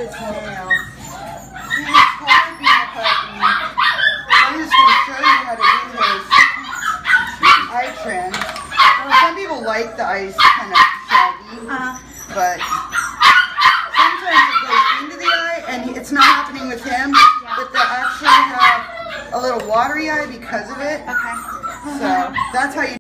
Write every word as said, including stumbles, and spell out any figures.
his nails. He's totally being a puppy. I'm just going to show you how to do his eye trim. Now, some people like the eyes kind of shaggy, uh-huh. but sometimes it goes into the eye, and it's not happening with him, yeah. but they'll actually have a little watery eye because of it. Okay. So that's how you